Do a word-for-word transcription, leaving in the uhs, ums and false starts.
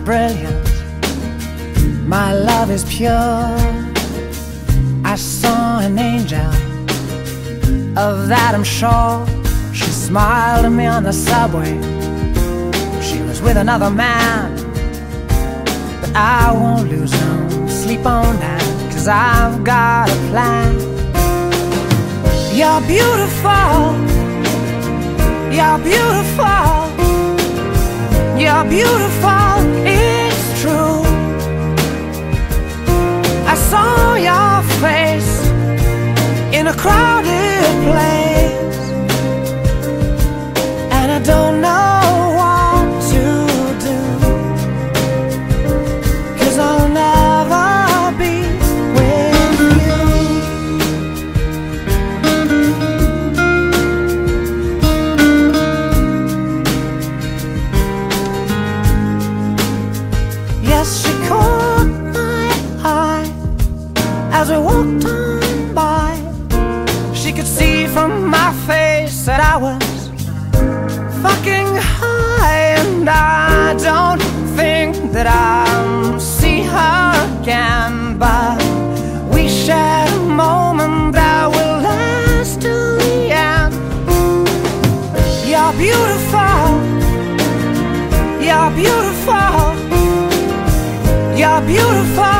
brilliant, my love is pure. I saw an angel, of that I'm sure. She smiled at me on the subway. She was with another man, but I won't lose no sleep on that, 'cause I've got a plan. You're beautiful, you're beautiful, you're beautiful, it's true. I saw your face in a crowded place, and I don't know what to do, 'cause I'll never be with you. Yes, she caught my eye as we walked on by. She could see from my face that I was fucking high, and I don't think that I'll see her again, but we shared a moment that will last till the end. You're beautiful, you're beautiful, you're beautiful,